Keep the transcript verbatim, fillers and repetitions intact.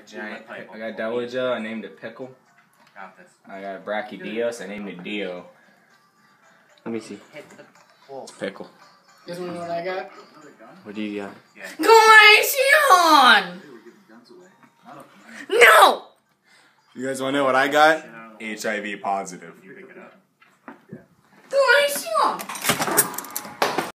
giant. I got Deloja. I named it Pickle. I got Brachydios. I named it Dio. Let me see. It's Pickle. This one, what I got? What do you got? Glaceon! No! You guys want to know what I got? H I V positive.